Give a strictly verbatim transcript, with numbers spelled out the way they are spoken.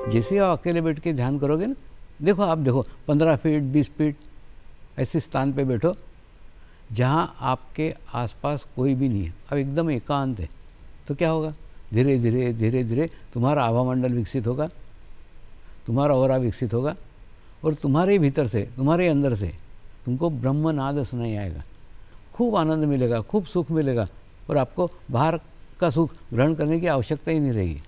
जैसे ही आप अकेले बैठ के ध्यान करोगे ना, देखो आप देखो पंद्रह फीट बीस फीट ऐसे स्थान पे बैठो जहाँ आपके आसपास कोई भी नहीं है, अब एकदम एकांत है, तो क्या होगा, धीरे धीरे धीरे धीरे तुम्हारा आभामंडल विकसित होगा, तुम्हारा ऑरा विकसित होगा और तुम्हारे भीतर से, तुम्हारे अंदर से तुमको ब्रह्मनाद सुनाई आएगा। खूब आनंद मिलेगा, खूब सुख मिलेगा और आपको बाहर का सुख ग्रहण करने की आवश्यकता ही नहीं रहेगी।